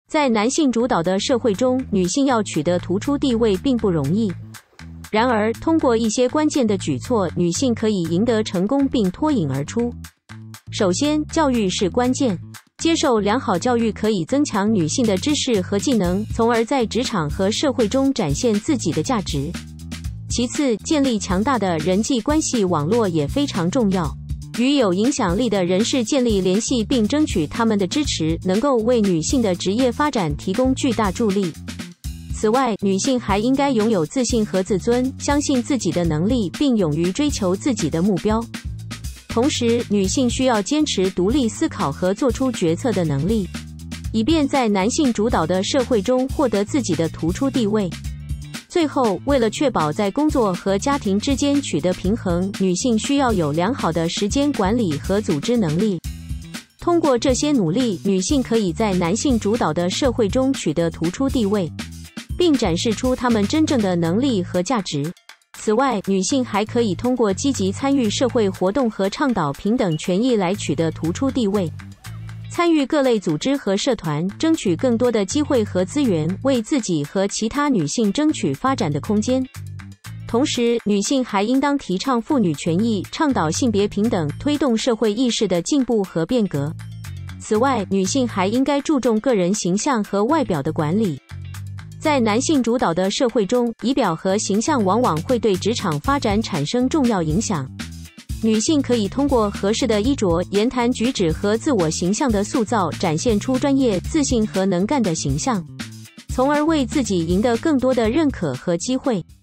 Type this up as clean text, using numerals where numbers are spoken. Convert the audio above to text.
在男性主导的社会中，女性要取得突出地位并不容易。然而，通过一些关键的举措，女性可以赢得成功并脱颖而出。首先，教育是关键。接受良好教育可以增强女性的知识和技能，从而在职场和社会中展现自己的价值。其次，建立强大的人际关系网络也非常重要。与有影响力的人士建立联系并争取他们的支持，能够为女性的职业发展提供巨大助力。此外，女性还应该拥有自信和自尊，相信自己的能力，并勇于追求自己的目标。同时，女性需要坚持独立思考和做出决策的能力，以便在男性主导的社会中获得自己的突出地位。最后，为了确保在工作和家庭之间取得平衡，女性需要有良好的时间管理和组织能力。通过这些努力，女性可以在男性主导的社会中取得突出地位，并展示出她们真正的能力和价值。此外，女性还可以通过积极参与社会活动和倡导平等权益来取得突出地位。参与各类组织和社团，争取更多的机会和资源，为自己和其他女性争取发展的空间。同时，女性还应当提倡妇女权益，倡导性别平等，推动社会意识的进步和变革。此外，女性还应该注重个人形象和外表的管理。在男性主导的社会中，仪表和形象往往会对职场发展产生重要影响。女性可以通过合适的衣着、言谈举止和自我形象的塑造，展现出专业、自信和能干的形象，从而为自己赢得更多的认可和机会。